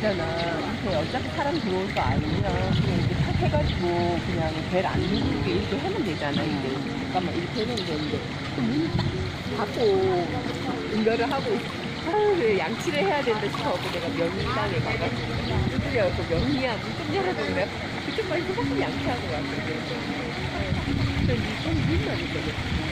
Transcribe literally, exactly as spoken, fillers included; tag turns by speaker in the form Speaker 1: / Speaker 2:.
Speaker 1: 있잖아. 이렇게 어차피 사람 들어올 거 아니면 그냥 이렇게 탁 해가지고 그냥 벨 안 누르게 이렇게 하면 되잖아. 이게 잠깐만 이렇게 해놓으면 되는데 또 문을 딱 닫고 응가를 하고 있어. 아유, 그래, 양치를 해야 된다 싶어갖고 내가 명리당에 가가지고 두드려갖고 명리야 문 좀 열어줘 그래. 그쪽까지 조금 양치하고 왔거든. 그래서 이건 무슨 말이거든.